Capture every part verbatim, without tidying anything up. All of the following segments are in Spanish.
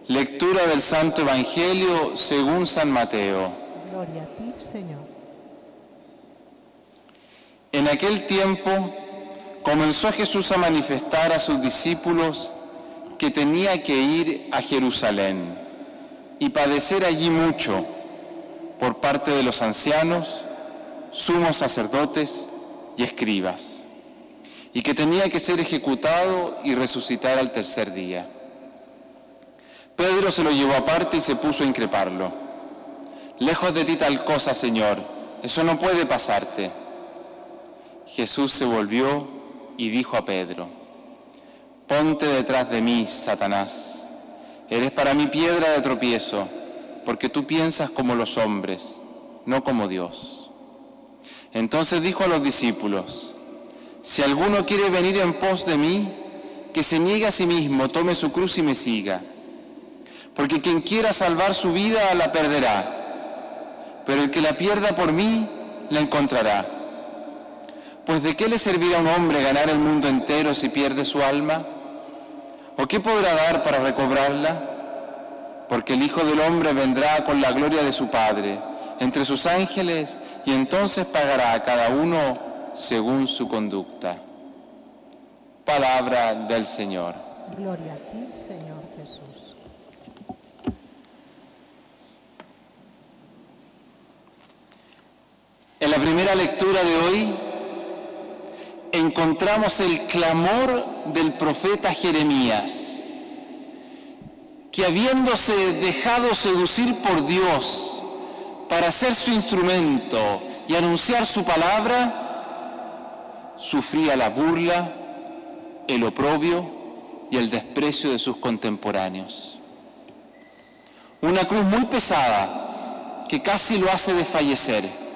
Lectura del Santo Evangelio según San Mateo. Gloria a ti, Señor. En aquel tiempo comenzó Jesús a manifestar a sus discípulos que tenía que ir a Jerusalén y padecer allí mucho por parte de los ancianos, sumos sacerdotes y escribas, y que tenía que ser ejecutado y resucitar al tercer día. Pedro se lo llevó aparte y se puso a increparlo. Lejos de ti tal cosa, Señor, eso no puede pasarte. Jesús se volvió y dijo a Pedro: ponte detrás de mí, Satanás. Eres para mí piedra de tropiezo, porque tú piensas como los hombres, no como Dios. Entonces dijo a los discípulos: si alguno quiere venir en pos de mí, que se niegue a sí mismo, tome su cruz y me siga. Porque quien quiera salvar su vida la perderá, pero el que la pierda por mí la encontrará. Pues ¿de qué le servirá a un hombre ganar el mundo entero si pierde su alma? ¿O qué podrá dar para recobrarla? Porque el Hijo del Hombre vendrá con la gloria de su Padre entre sus ángeles y entonces pagará a cada uno según su conducta. Palabra del Señor. Gloria a ti, Señor Jesús. En la primera lectura de hoy encontramos el clamor del profeta Jeremías, que habiéndose dejado seducir por Dios para ser su instrumento y anunciar su palabra, sufría la burla, el oprobio y el desprecio de sus contemporáneos. Una cruz muy pesada que casi lo hace desfallecer.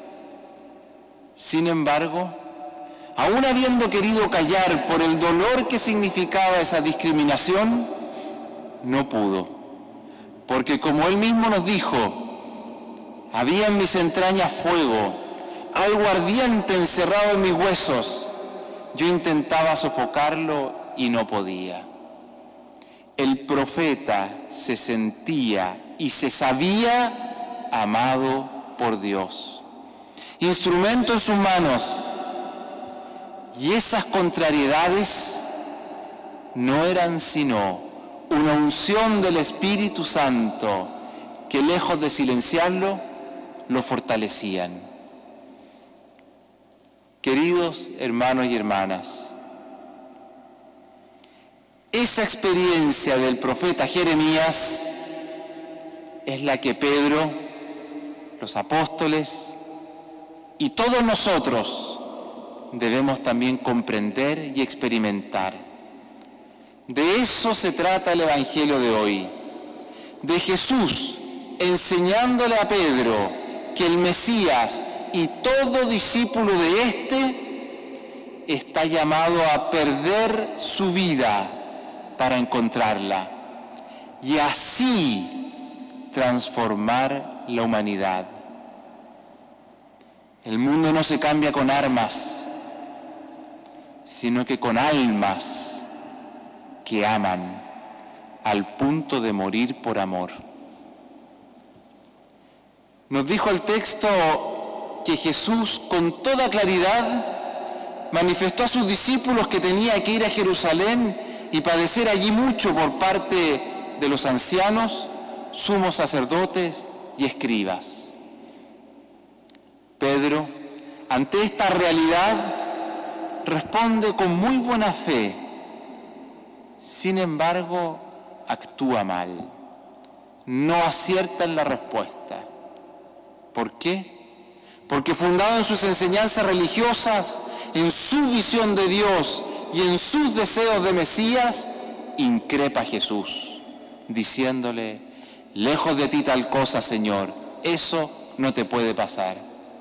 Sin embargo, aún habiendo querido callar por el dolor que significaba esa discriminación, no pudo, porque como él mismo nos dijo: había en mis entrañas fuego, algo ardiente encerrado en mis huesos. Yo intentaba sofocarlo y no podía. El profeta se sentía y se sabía amado por Dios, instrumento en sus manos, y esas contrariedades no eran sino una unción del Espíritu Santo que, lejos de silenciarlo, lo fortalecían. Queridos hermanos y hermanas, esa experiencia del profeta Jeremías es la que Pedro, los apóstoles y todos nosotros debemos también comprender y experimentar. De eso se trata el Evangelio de hoy, de Jesús enseñándole a Pedro que el Mesías y todo discípulo de éste está llamado a perder su vida para encontrarla y así transformar la humanidad. El mundo no se cambia con armas, sino que con almas que aman al punto de morir por amor. Nos dijo el texto que Jesús con toda claridad manifestó a sus discípulos que tenía que ir a Jerusalén y padecer allí mucho por parte de los ancianos, sumos sacerdotes y escribas. Pedro, ante esta realidad, responde con muy buena fe. Sin embargo, actúa mal. No acierta en la respuesta. ¿Por qué? Porque fundado en sus enseñanzas religiosas, en su visión de Dios y en sus deseos de Mesías, increpa a Jesús, diciéndole: lejos de ti tal cosa, Señor, eso no te puede pasar.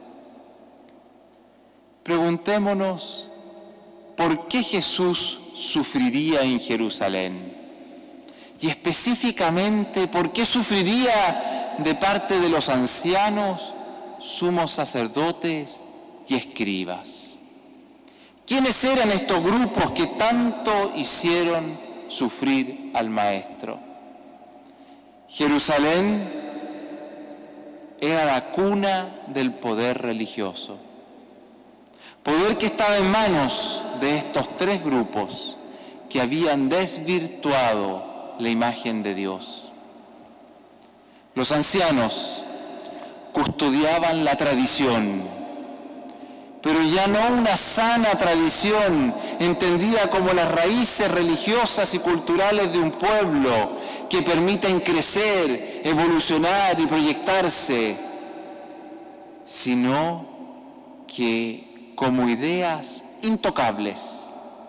Preguntémonos, ¿por qué Jesús sufriría en Jerusalén? Y específicamente, ¿por qué sufriría de parte de los ancianos, sumos sacerdotes y escribas? ¿Quiénes eran estos grupos que tanto hicieron sufrir al Maestro? Jerusalén era la cuna del poder religioso, poder que estaba en manos de estos tres grupos que habían desvirtuado la imagen de Dios. Los ancianos custodiaban la tradición, pero ya no una sana tradición entendida como las raíces religiosas y culturales de un pueblo que permiten crecer, evolucionar y proyectarse, sino que como ideas intocables,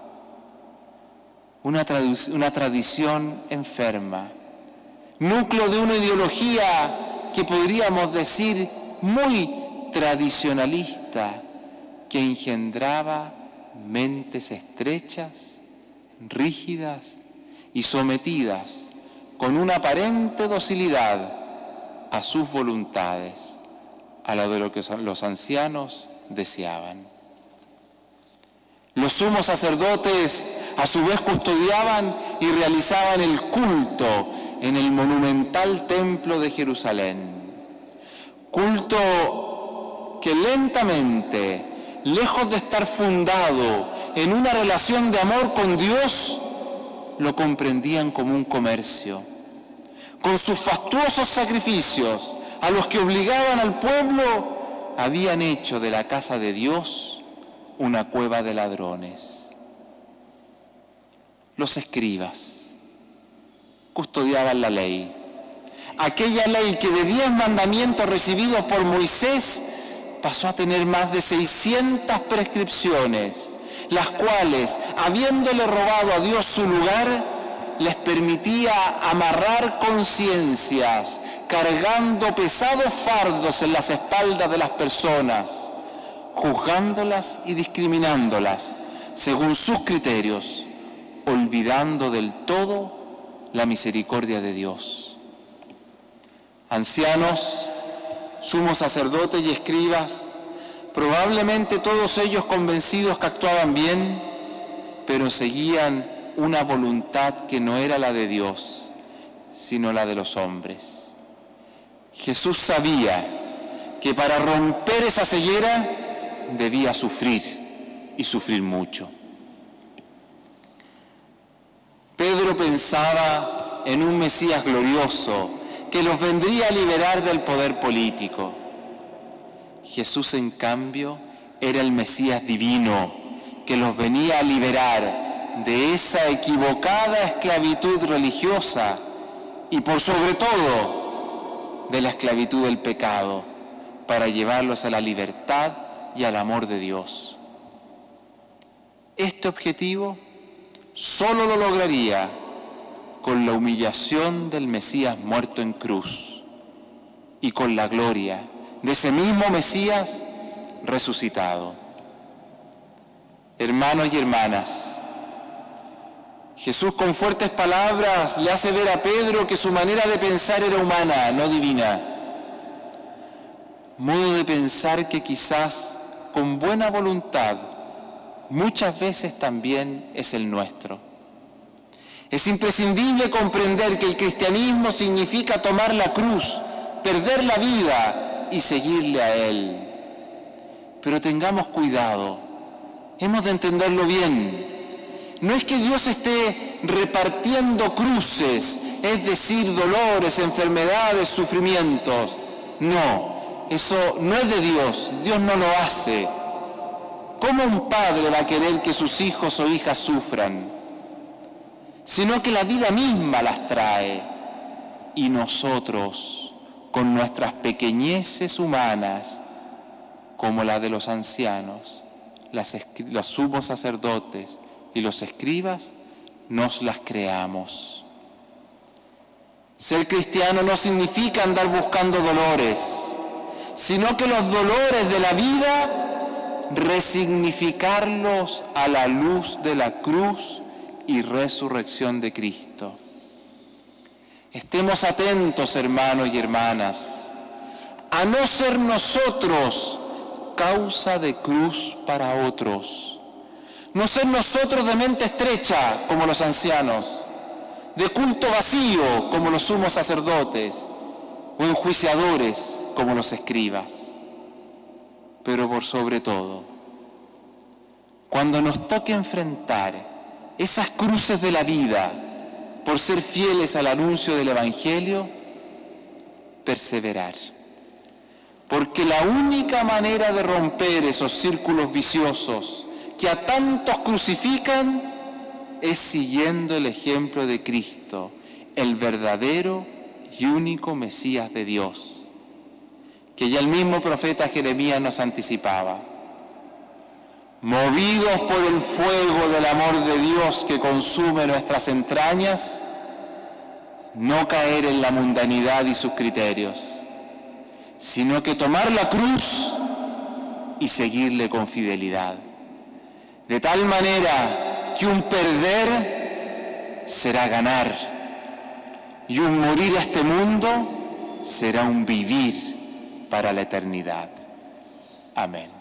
una, tradu- una tradición enferma, núcleo de una ideología que podríamos decir muy tradicionalista, que engendraba mentes estrechas, rígidas y sometidas con una aparente docilidad a sus voluntades, a lo de lo que los ancianos deseaban. Los sumos sacerdotes a su vez custodiaban y realizaban el culto en el monumental templo de Jerusalén. Culto que lentamente, lejos de estar fundado en una relación de amor con Dios, lo comprendían como un comercio. Con sus fastuosos sacrificios, a los que obligaban al pueblo, habían hecho de la casa de Dios una cueva de ladrones. Los escribas custodiaban la ley, aquella ley que de diez mandamientos recibidos por Moisés pasó a tener más de seiscientas prescripciones, las cuales, habiéndole robado a Dios su lugar, les permitía amarrar conciencias, cargando pesados fardos en las espaldas de las personas, juzgándolas y discriminándolas según sus criterios, olvidando del todo la misericordia de Dios. Ancianos, sumos sacerdotes y escribas, probablemente todos ellos convencidos que actuaban bien, pero seguían una voluntad que no era la de Dios, sino la de los hombres. Jesús sabía que para romper esa ceguera debía sufrir, y sufrir mucho. Pedro pensaba en un Mesías glorioso que los vendría a liberar del poder político. Jesús, en cambio, era el Mesías divino que los venía a liberar de esa equivocada esclavitud religiosa y, por sobre todo, de la esclavitud del pecado, para llevarlos a la libertad y al amor de Dios. Este objetivo solo lo lograría con la humillación del Mesías muerto en cruz y con la gloria de ese mismo Mesías resucitado. Hermanos y hermanas, Jesús con fuertes palabras le hace ver a Pedro que su manera de pensar era humana, no divina. Modo de pensar que quizás con buena voluntad muchas veces también es el nuestro. Es imprescindible comprender que el cristianismo significa tomar la cruz, perder la vida y seguirle a Él. Pero tengamos cuidado, hemos de entenderlo bien. No es que Dios esté repartiendo cruces, es decir, dolores, enfermedades, sufrimientos. No, eso no es de Dios, Dios no lo hace. ¿Cómo un padre va a querer que sus hijos o hijas sufran? Sino que la vida misma las trae. Y nosotros, con nuestras pequeñeces humanas, como la de los ancianos, las, los sumos sacerdotes y los escribas, nos las creamos. Ser cristiano no significa andar buscando dolores, sino que los dolores de la vida, resignificarlos a la luz de la cruz y resurrección de Cristo. Estemos atentos, hermanos y hermanas, a no ser nosotros causa de cruz para otros, no ser nosotros de mente estrecha como los ancianos, de culto vacío como los sumos sacerdotes o enjuiciadores como los escribas. Pero por sobre todo, cuando nos toque enfrentar esas cruces de la vida por ser fieles al anuncio del Evangelio, perseverar. Porque la única manera de romper esos círculos viciosos que a tantos crucifican es siguiendo el ejemplo de Cristo, el verdadero y único Mesías de Dios, que ya el mismo profeta Jeremías nos anticipaba. Movidos por el fuego del amor de Dios que consume nuestras entrañas, no caer en la mundanidad y sus criterios, sino que tomar la cruz y seguirle con fidelidad. De tal manera que un perder será ganar y un morir a este mundo será un vivir para la eternidad. Amén.